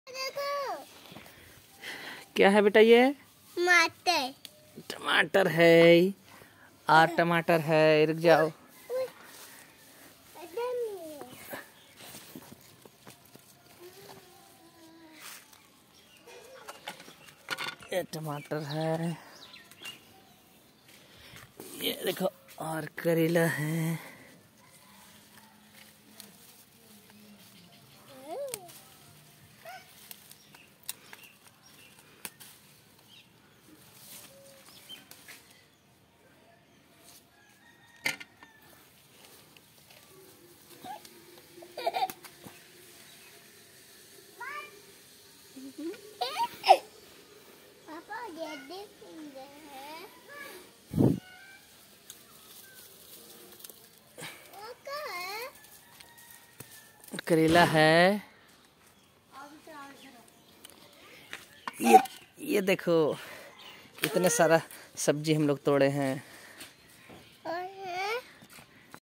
क्या है बेटा ये? टमाटर। टमाटर है और टमाटर है। रुक जाओ। ये टमाटर है, ये देखो, और करेला है। करेला है। ये देखो, इतने सारा सब्जी हम लोग तोड़े हैं।